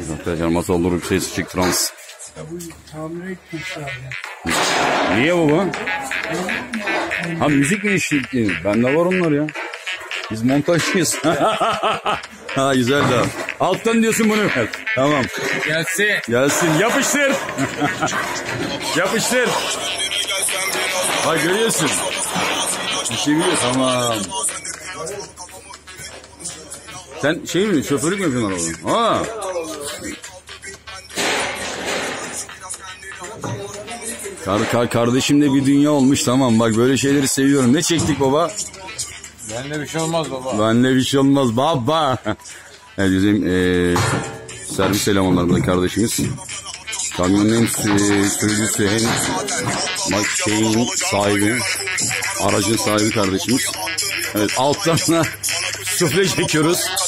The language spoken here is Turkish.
Arkadaşlar masal durup şey sıçık trans. Ya bu tamir etmişler ya. Niye baba? Ha müzik mi eşlikli? Bende var onlar ya. Biz montajcıyız. Ha güzel de. Alttan diyorsun bunu ver. Tamam. Gelsin. Gelsin. Yapıştır. Yapıştır. Bak görüyorsun. Bir şey biliyor. Tamam. Sen şey mi? Şoförlük mü yapıyorsun arabanın? Ha. Kardeşimde bir dünya olmuş, tamam, bak böyle şeyleri seviyorum. Ne çektik baba? Bende bir şey olmaz baba. Bende bir şey olmaz baba. Evet, bizim servis elemanlarından kardeşimiz. Kamyonun hem sürücüsü hem şeyin sahibi, aracın sahibi kardeşimiz. Evet, alttan sufle çekiyoruz.